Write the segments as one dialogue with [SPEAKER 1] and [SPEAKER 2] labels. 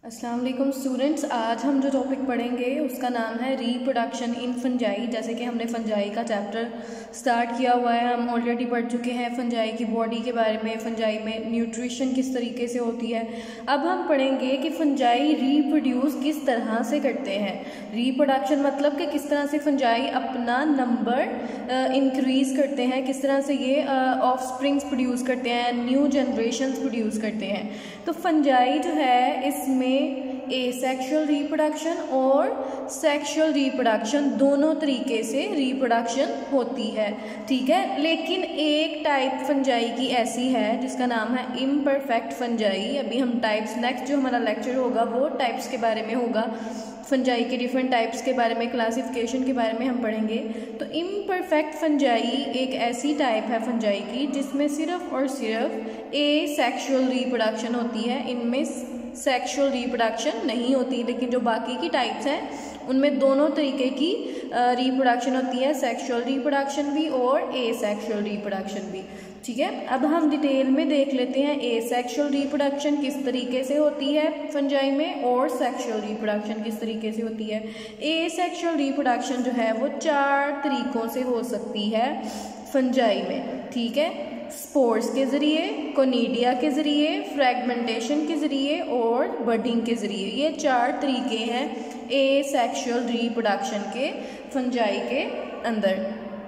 [SPEAKER 1] अस्सलाम वालेकुम स्टूडेंट्स। आज हम जो टॉपिक पढ़ेंगे उसका नाम है रीप्रोडक्शन इन फंजाई। जैसे कि हमने फंजाई का चैप्टर स्टार्ट किया हुआ है, हम ऑलरेडी पढ़ चुके हैं फंजाई की बॉडी के बारे में, फंजाई में न्यूट्रिशन किस तरीके से होती है। अब हम पढ़ेंगे कि फंजाई रीप्रोड्यूस किस तरह से करते हैं। रीप्रोडक्शन मतलब कि किस तरह से फंजाई अपना नंबर इंक्रीज़ करते हैं, किस तरह से ये ऑफस्प्रिंग्स प्रोड्यूस करते हैं, न्यू जनरेशन्स प्रोड्यूस करते हैं। तो फंजाई जो है इसमें एसेक्सुअल रिप्रोडक्शन और सेक्सुअल रिप्रोडक्शन दोनों तरीके से रिप्रोडक्शन होती है, ठीक है। लेकिन एक टाइप फंजाई की ऐसी है जिसका नाम है इम्परफेक्ट फंजाई। अभी हम टाइप्स, नेक्स्ट जो हमारा लेक्चर होगा वो टाइप्स के बारे में होगा, फंजाई के डिफरेंट टाइप्स के बारे में, क्लासिफिकेशन के बारे में हम पढ़ेंगे। तो इम्परफेक्ट फंजाई एक ऐसी टाइप है फंजाई की जिसमें सिर्फ और सिर्फ एसेक्सुअल रिप्रोडक्शन होती है, इनमें सेक्सुअल रिप्रोडक्शन नहीं होती। लेकिन जो बाकी की टाइप्स हैं उनमें दोनों तरीके की रिप्रोडक्शन होती है, सेक्सुअल रिप्रोडक्शन भी और एसेक्सुअल रिप्रोडक्शन भी, ठीक है। अब हम डिटेल में देख लेते हैं एसेक्सुअल रिप्रोडक्शन किस तरीके से होती है फंजाई में और सेक्सुअल रिप्रोडक्शन किस तरीके से होती है। एसेक्सुअल रिप्रोडक्शन जो है वो 4 तरीकों से हो सकती है फंजाई में, ठीक है। स्पोर्स के ज़रिए, कोनिडिया के ज़रिए, फ्रैगमेंटेशन के ज़रिए और बडिंग के ज़रिए। ये 4 तरीके हैं एसेक्सुअल रिप्रोडक्शन के फंजाई के अंदर।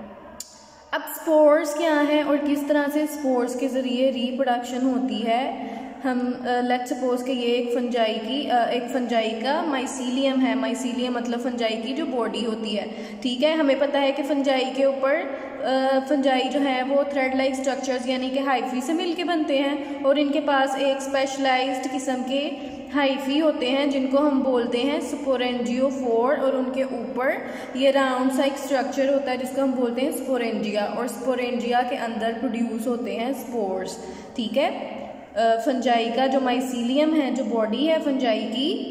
[SPEAKER 1] अब स्पोर्स क्या हैं और किस तरह से स्पोर्स के ज़रिए रिप्रोडक्शन होती है। हम लेट्स सपोज कि ये एक फंजाई का माइसीलियम है। माइसीलियम मतलब फंजाई की जो बॉडी होती है, ठीक है। हमें पता है कि फंजाई के ऊपर फंजाई जो है वो थ्रेड लाइक स्ट्रक्चर्स यानी कि हाइफी से मिलके बनते हैं और इनके पास एक स्पेशलाइज्ड किस्म के हाइफी होते हैं जिनको हम बोलते हैं स्पोरेंजियोफोर, और उनके ऊपर ये राउंड सा एक स्ट्रक्चर होता है जिसको हम बोलते हैं स्पोरेंजिया, और स्पोरेंजिया के अंदर प्रोड्यूस होते हैं स्पोर्स, ठीक है। फंजाई का जो माइसीलियम है, जो बॉडी है फंजाई की,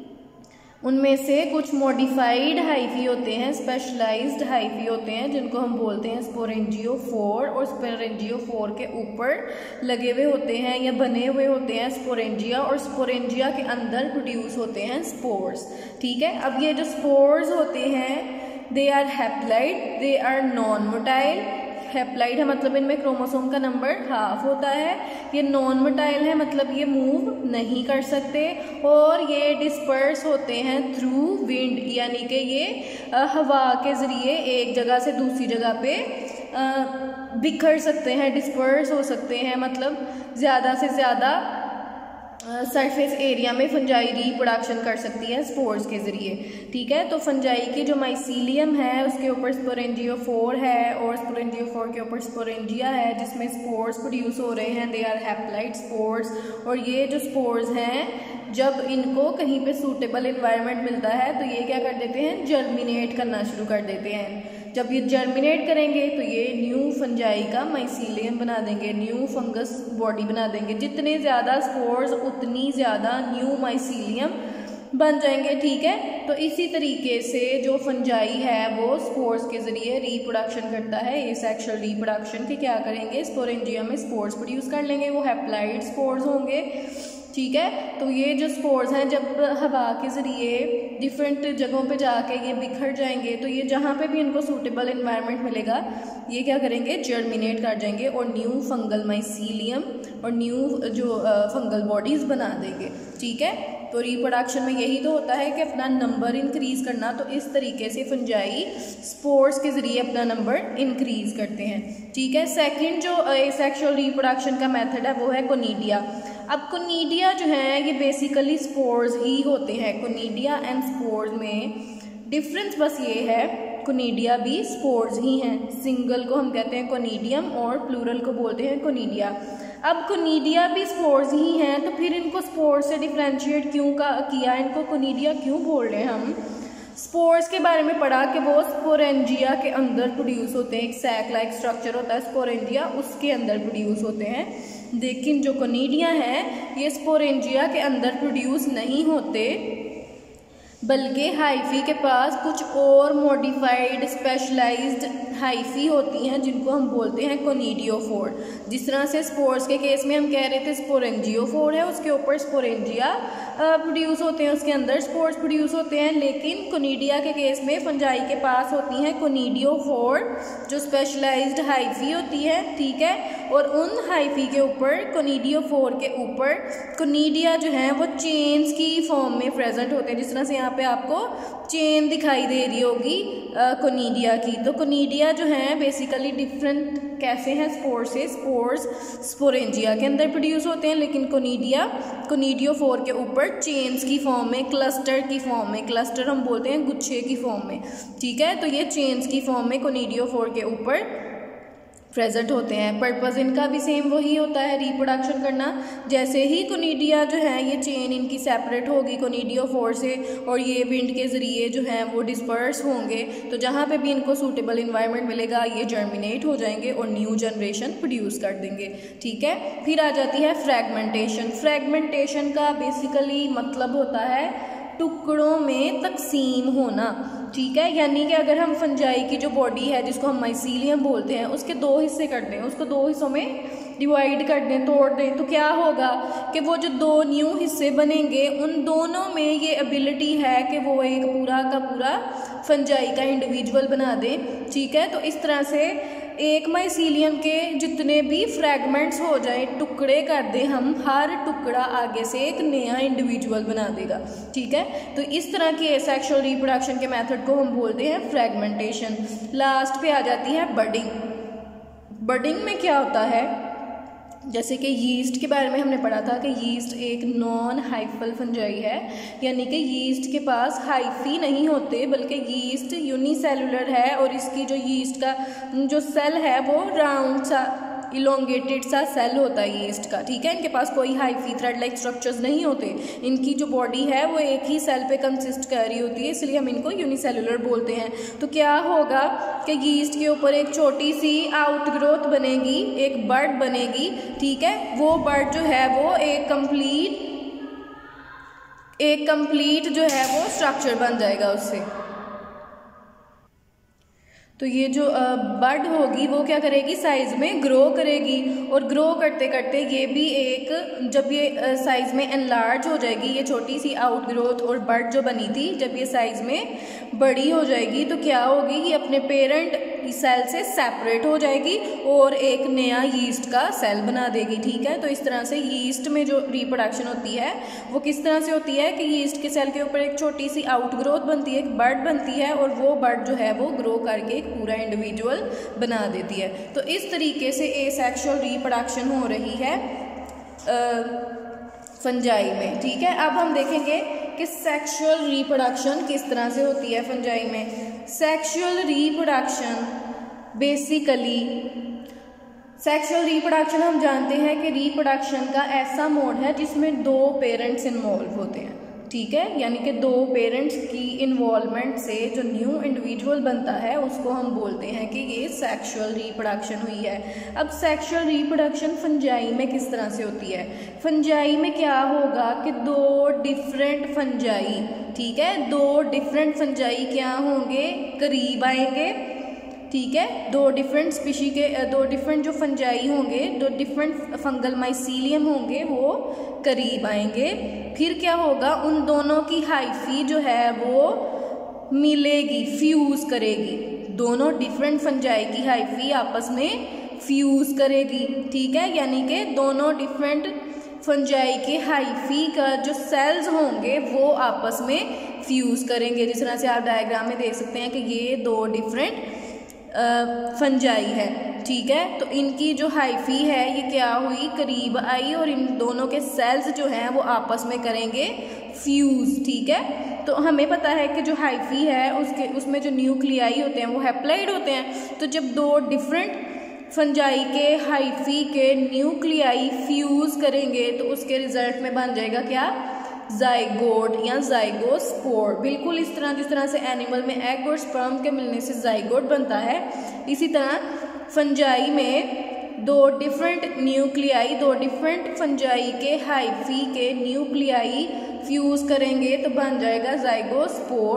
[SPEAKER 1] उनमें से कुछ मॉडिफाइड हाइफी होते हैं, स्पेशलाइज्ड हाइफी होते हैं जिनको हम बोलते हैं स्पोरेंजियोफोर, और स्पोरेंजियोफोर के ऊपर लगे हुए होते हैं या बने हुए होते हैं स्पोरेंजिया, और स्पोरेंजिया के अंदर प्रोड्यूस होते हैं स्पोर्स, ठीक है। अब ये जो स्पोर्स होते हैं they are haploid, they are non motile. Haploid है मतलब इनमें क्रोमोसोम का नंबर हाफ होता है। ये नॉन मोटाइल है मतलब ये मूव नहीं कर सकते, और ये डिस्पर्स होते हैं थ्रू विंड, यानी कि ये हवा के ज़रिए एक जगह से दूसरी जगह पे बिखर सकते हैं, डिस्पर्स हो सकते हैं, मतलब ज़्यादा से ज़्यादा सरफेस एरिया में फंजाई रिप्रोडक्शन कर सकती है स्पोर्स के ज़रिए, ठीक है। तो फंजाई की जो माइसीलियम है उसके ऊपर स्पोरेंजियोफोर है और स्पोरेंजियोफोर के ऊपर स्पोरेंजिया है जिसमें स्पोर्स प्रोड्यूस हो रहे हैं, दे आर हैप्लाइड स्पोर्स। और ये जो स्पोर्स हैं जब इनको कहीं पे सूटेबल इन्वायरमेंट मिलता है तो ये क्या कर देते हैं, जर्मिनेट करना शुरू कर देते हैं। जब ये जर्मिनेट करेंगे तो ये न्यू फंजाई का माइसीलियम बना देंगे, न्यू फंगस बॉडी बना देंगे। जितने ज़्यादा स्पोर्स उतनी ज़्यादा न्यू माइसीलियम बन जाएंगे, ठीक है। तो इसी तरीके से जो फंजाई है वो स्पोर्स के ज़रिए रिप्रोडक्शन करता है, एसेक्सुअल रिप्रोडक्शन के क्या करेंगे, स्पोरेंजिया में स्पोर्स प्रोड्यूस कर लेंगे, वो हैप्लाइड स्पोर्स होंगे, ठीक है। तो ये जो स्पोर्स हैं जब हवा के ज़रिए डिफरेंट जगहों पे जाके ये बिखर जाएंगे तो ये जहाँ पे भी इनको सूटेबल इन्वायरमेंट मिलेगा ये क्या करेंगे, जर्मिनेट कर जाएंगे और न्यू फंगल माइसीलियम और न्यू जो फंगल बॉडीज़ बना देंगे, ठीक है। तो रिप्रोडक्शन में यही तो होता है कि अपना नंबर इंक्रीज़ करना। तो इस तरीके से फंजाई स्पोर्स के ज़रिए अपना नंबर इंक्रीज़ करते हैं, ठीक है। सेकंड जो एसेक्सुअल रिप्रोडक्शन का मेथड है वो है कोनिडिया। अब कोनिडिया जो है ये बेसिकली स्पोर्स ही होते हैं। कोनिडिया एंड स्पोर्स में डिफरेंस बस ये है, कोनिडिया भी स्पोर्स ही हैं। सिंगल को हम कहते हैं कोनिडियम और प्लूरल को बोलते हैं कोनिडिया। अब कोनिडिया भी स्पोर्स ही हैं तो फिर इनको स्पोर्स से डिफ्रेंशिएट क्यों किया, इनको कोनिडिया क्यों बोल रहे हैं हम। स्पोर्स के बारे में पढ़ा कि वो स्पोरेंजिया के अंदर प्रोड्यूस होते हैं, एक सैक लाइक स्ट्रक्चर होता है स्पोरेंजिया, उसके अंदर प्रोड्यूस होते हैं। लेकिन जो कोनिडिया हैं ये स्पोरेंजिया के अंदर प्रोड्यूस नहीं होते बल्कि हाइफी के पास कुछ और मॉडिफाइड स्पेशलाइज्ड हाइफी होती हैं जिनको हम बोलते हैं कोनिडियोफोर। जिस तरह से स्पोर्स के केस में हम कह रहे थे स्पोरेंजियोफोर है, उसके ऊपर स्पोरेंजिया प्रोड्यूस होते हैं, उसके अंदर स्पोर्स प्रोड्यूस होते हैं। लेकिन कोनिडिया के केस में फंजाई के पास होती हैं कोनिडियोफोर जो स्पेशलाइज्ड हाइफी होती है, ठीक है। और उन हाइफी के ऊपर कोनिडियोफोर के ऊपर कोनिडिया जो है वो चेन्स की फॉर्म में प्रेजेंट होते हैं। जिस तरह से यहाँ पे आपको चेन दिखाई दे रही होगी कोनिडिया की। तो कोनिडिया जो है बेसिकली डिफरेंट कैसे हैं स्पोर्स से, स्पोर्स स्पोरेंजिया के अंदर प्रोड्यूस होते हैं, लेकिन कोनिडिया कोनिडियोफोर के ऊपर चेन्स की फॉर्म में, क्लस्टर की फॉर्म में, क्लस्टर हम बोलते हैं गुच्छे की फॉर्म में, ठीक है। तो ये चेन्स की फॉर्म में कोनिडियोफोर के ऊपर प्रेजेंट होते हैं। पर्पस इनका भी सेम वही होता है, रिप्रोडक्शन करना। जैसे ही कोनिडिया जो है ये चेन इनकी सेपरेट होगी कोनिडियोफोर से और ये विंड के ज़रिए जो है वो डिस्पर्स होंगे, तो जहाँ पे भी इनको सूटेबल इन्वायरमेंट मिलेगा ये जर्मिनेट हो जाएंगे और न्यू जनरेशन प्रोड्यूस कर देंगे, ठीक है। फिर आ जाती है फ्रैगमेंटेशन। फ्रैगमेंटेशन का बेसिकली मतलब होता है टुकड़ों में तकसीम होना, ठीक है। यानी कि अगर हम फंजाई की जो बॉडी है जिसको हम माइसीलियम बोलते हैं उसके दो हिस्से कर दें, उसको दो हिस्सों में डिवाइड कर दें, तोड़ दें, तो क्या होगा कि वो जो दो न्यू हिस्से बनेंगे उन दोनों में ये एबिलिटी है कि वो एक पूरा का पूरा फंजाई का इंडिविजुअल बना दें, ठीक है। तो इस तरह से एक माइसीलियम के जितने भी फ्रैगमेंट्स हो जाए, टुकड़े कर दें हम, हर टुकड़ा आगे से एक नया इंडिविजुअल बना देगा, ठीक है। तो इस तरह के सेक्सुअल रिप्रोडक्शन के मेथड को हम बोलते हैं फ्रैगमेंटेशन। लास्ट पे आ जाती है बडिंग। बडिंग में क्या होता है, जैसे कि यीस्ट के बारे में हमने पढ़ा था कि यीस्ट एक नॉन हाइफल फंजाई है, यानी कि यीस्ट के पास हाइफी नहीं होते बल्कि यीस्ट यूनिसेलुलर है और इसकी जो यीस्ट का जो सेल है वो राउंड सा इलोंगेटेड सा सेल होता है यीस्ट का, ठीक है। इनके पास कोई हाइफी थ्रेड लाइक स्ट्रक्चर्स नहीं होते, इनकी जो बॉडी है वो एक ही सेल पे कंसिस्ट कर रही होती है, इसलिए हम इनको यूनिसेलुलर बोलते हैं। तो क्या होगा कि यीस्ट के ऊपर एक छोटी सी आउटग्रोथ बनेगी, एक बड बनेगी, ठीक है। वो बड जो है वो एक कंप्लीट जो है वो स्ट्रक्चर बन जाएगा उससे। तो ये जो बड होगी वो क्या करेगी, साइज में ग्रो करेगी और ग्रो करते करते ये भी एक, जब ये साइज में एनलार्ज हो जाएगी, ये छोटी सी आउटग्रोथ और बड जो बनी थी जब ये साइज में बड़ी हो जाएगी तो क्या होगी, ये अपने पेरेंट सेल से सेपरेट हो जाएगी और एक नया यीस्ट का सेल बना देगी, ठीक है। तो इस तरह से यीस्ट में जो रिप्रोडक्शन होती है वो किस तरह से होती है कि यीस्ट के सेल के ऊपर एक छोटी सी आउटग्रोथ बनती है, एक बड बनती है और वो बड जो है वो ग्रो करके एक पूरा इंडिविजुअल बना देती है। तो इस तरीके से एसेक्सुअल रिप्रोडक्शन हो रही है फंजाई में, ठीक है। अब हम देखेंगे कि सेक्सुअल रिप्रोडक्शन किस तरह से होती है फंजाई में। Sexual reproduction basically, sexual reproduction हम जानते हैं कि रिप्रोडक्शन का ऐसा मोड है जिसमें दो पेरेंट्स इन्वॉल्व होते हैं, ठीक है। यानी कि दो पेरेंट्स की इन्वॉल्वमेंट से जो न्यू इंडिविजुअल बनता है उसको हम बोलते हैं कि ये सेक्सुअल रिप्रोडक्शन हुई है। अब सेक्सुअल रिप्रोडक्शन फंजाई में किस तरह से होती है, फंजाई में क्या होगा कि दो डिफरेंट फंजाई, ठीक है, दो डिफरेंट फंजाई क्या होंगे, करीब आएंगे, ठीक है। दो डिफरेंट स्पीशी के दो डिफरेंट जो फंजाई होंगे, दो डिफरेंट फंगल माइसीलियम होंगे वो करीब आएंगे। फिर क्या होगा, उन दोनों की हाइफी जो है वो मिलेगी, फ्यूज करेगी, दोनों डिफरेंट फंजाई की हाइफी आपस में फ्यूज करेगी, ठीक है। यानी कि दोनों डिफरेंट फंजाई के हाइफी का जो सेल्स होंगे वो आपस में फ्यूज करेंगे। जिस तरह से आप डायग्राम में देख सकते हैं कि ये दो डिफरेंट फंजाई है, ठीक है। तो इनकी जो हाइफी है ये क्या हुई, करीब आई और इन दोनों के सेल्स जो हैं वो आपस में करेंगे फ्यूज, ठीक है। तो हमें पता है कि जो हाइफी है उसमें जो न्यूक्लियाई होते हैं वो हैप्लॉइड होते हैं। तो जब दो डिफरेंट फंजाई के हाइफी के न्यूक्लियाई फ्यूज करेंगे तो उसके रिजल्ट में बन जाएगा क्या, जाइगोट या जाइगोस्पोर। बिल्कुल इस तरह जिस तरह से एनिमल में एग और स्पर्म के मिलने से जाइगोट बनता है, इसी तरह फंजाई में दो डिफरेंट न्यूक्लियाई, दो डिफरेंट फंजाई के हाइफी के न्यूक्लियाई फ्यूज करेंगे तो बन जाएगा जाइगोस्पोर,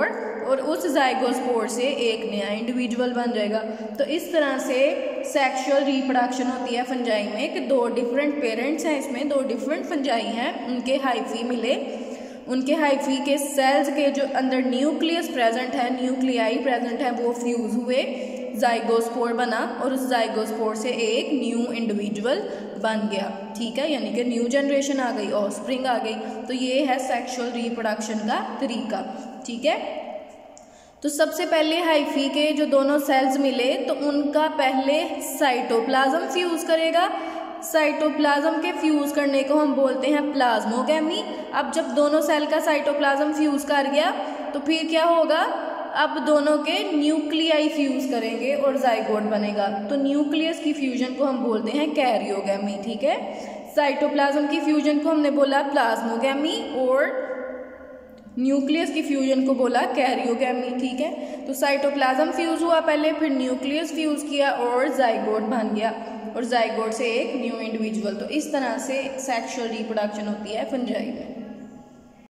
[SPEAKER 1] और उस जाइगोस्पोर से एक नया इंडिविजुअल बन जाएगा। तो इस तरह से सेक्सुअल रिप्रोडक्शन होती है फंजाई में कि दो डिफरेंट पेरेंट्स हैं, इसमें दो डिफरेंट फंजाई हैं, उनके हाइफी मिले, उनके हाइफी के सेल्स के जो अंदर न्यूक्लियस प्रेजेंट है, न्यूक्लियाई प्रेजेंट है, वो फ्यूज हुए, जाइगोस्पोर बना और उस जाइगोस्पोर से एक न्यू इंडिविजुअल बन गया। ठीक है, यानी कि न्यू जनरेशन आ गई, ऑफस्प्रिंग आ गई। तो ये है सेक्सुअल रिप्रोडक्शन का तरीका। ठीक है, तो सबसे पहले हाइफी के जो दोनों सेल्स मिले तो उनका पहले साइटोप्लाज्म फ्यूज करेगा। साइटोप्लाज्म के फ्यूज करने को हम बोलते हैं प्लाज्मोगैमी। अब जब दोनों सेल का साइटोप्लाज्म फ्यूज कर गया तो फिर क्या होगा, अब दोनों के न्यूक्लियाई फ्यूज करेंगे और जाइगोट बनेगा। तो न्यूक्लियस की फ्यूजन को हम बोलते हैं कैरियोगैमी। ठीक है, साइटोप्लाज्म की फ्यूजन को हमने बोला प्लाज्मोगैमी और न्यूक्लियस की फ्यूजन को बोला कैरियोगैमी। ठीक है, तो साइटोप्लाज्म फ्यूज हुआ पहले, फिर न्यूक्लियस फ्यूज किया और जाइगोट बन गया और जाइगोट से एक न्यू इंडिविजुअल। तो इस तरह से सेक्सुअल रिप्रोडक्शन होती है फंजाई में।